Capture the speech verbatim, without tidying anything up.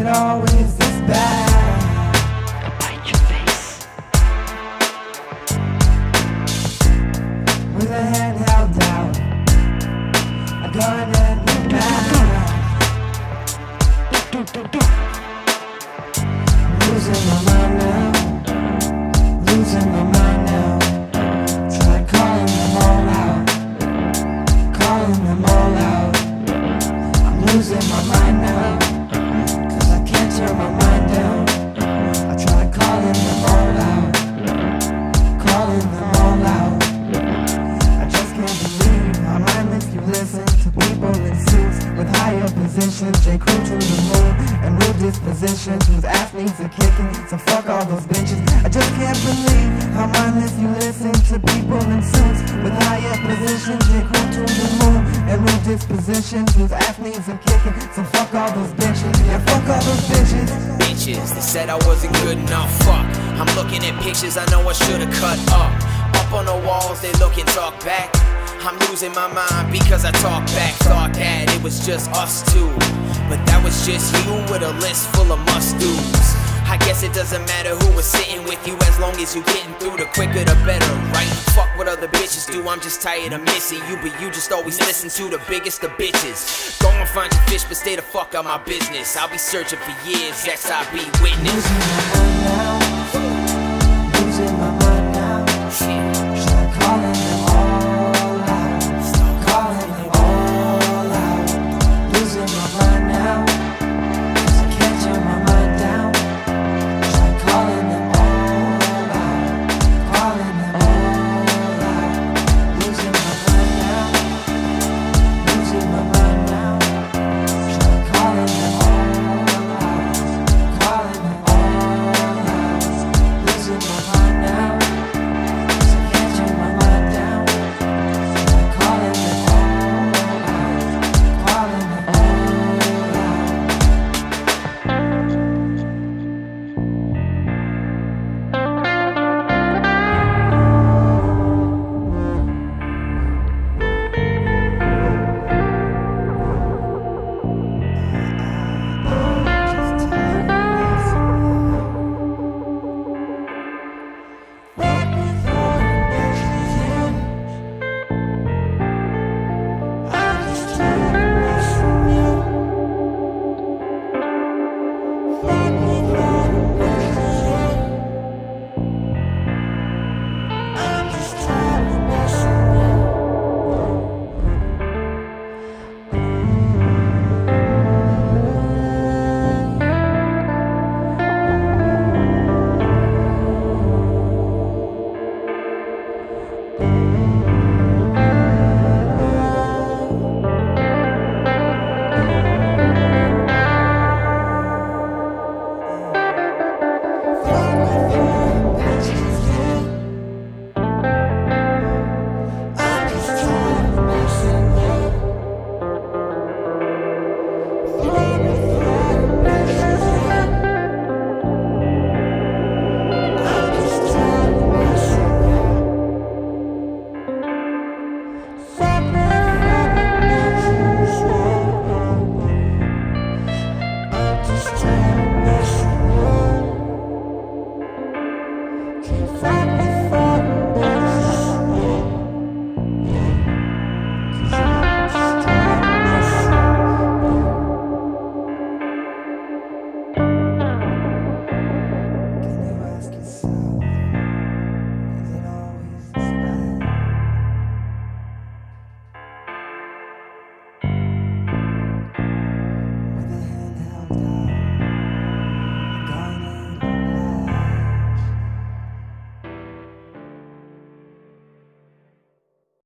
always this bad. I'll bite your face. With a hand held down, a gun and a knife. Losing my mind now, losing my mind now. Try calling them all out, calling them all out. I'm losing my mind now, cause I can't turn my mind down. I try calling them all out, calling them all out. I just can't believe how mindless you listen to people in suits with higher positions. They crew to the moon and rude dispositions whose athletes are kicking, so fuck all those bitches. I just can't believe how mindless you listen to people in suits with higher positions. They crew to the moon and rude dispositions whose athletes are kicking, so fuck all those bitches. Yeah, fuck all those bitches. Bitches, they said I wasn't good enough, fuck. I'm looking at pictures I know I should've cut up. Up on the walls, they look and talk back. I'm losing my mind because I talk back. Thought that it was just us two, but that was just you with a list full of must-dos. I guess it doesn't matter who was sitting with you, as long as you getting through, the quicker the better, right? Fuck what other bitches do, I'm just tired of missing you, but you just always listen to the biggest of bitches. Go and find your fish, but stay the fuck out my business. I'll be searching for years, X I be witness.